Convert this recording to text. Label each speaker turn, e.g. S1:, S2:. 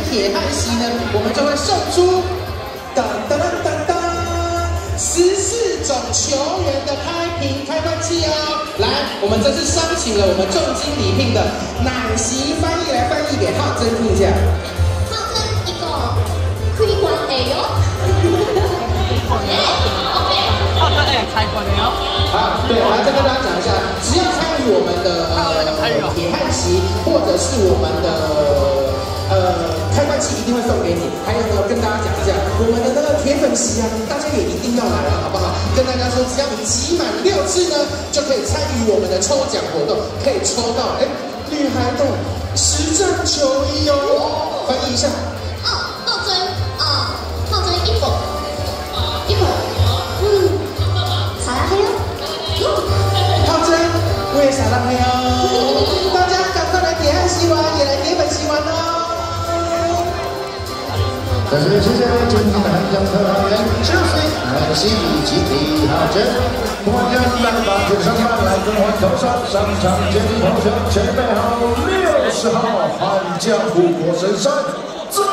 S1: 铁汉席呢，我们就会送出当当当当当14种球员的开关器哦。来，我们这次商请了我们重金礼聘的奶昔翻译来翻译给浩真听一下。
S2: 浩真一个开关的哟。
S3: 浩真开关的哟。
S1: 好，对，我要再跟大家讲一下，只要参与我们的铁汉席或者是我们的开关器，一定会送给你。还有呢，跟大家讲一下，我们的那个铁粉席啊，大家也一定要来了，好不好？跟大家说，只要你集满6次呢，就可以参与我们的抽奖活动，可以抽到女孩的实战球衣哦。翻译一下。
S2: 浩真一个，撒拉嘿哟。
S1: 浩真，我也撒拉嘿哦。大家赶快来铁汉席玩，也来铁粉席玩哦。
S4: 再次谢谢今天的颁奖特派员就是奶昔以及李浩真，我们将来把这上班来更换头上上场见同学，前辈好60号汉江湖国神山。